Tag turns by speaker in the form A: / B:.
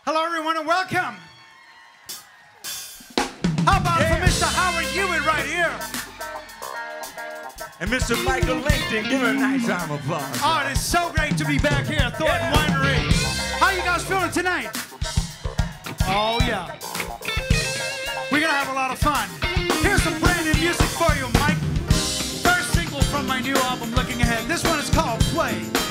A: Hello, everyone, and welcome. How about for Mr. Howard Hewitt right here?
B: And Mr. Michael Langton, give her a nice round of applause.
A: Oh, it is so great to be back here at Thornton Winery. How you guys feeling tonight? Oh, yeah. We're going to have a lot of fun. Here's some brand new music for you, Mike. First single from my new album, Looking Ahead. This one is called Play.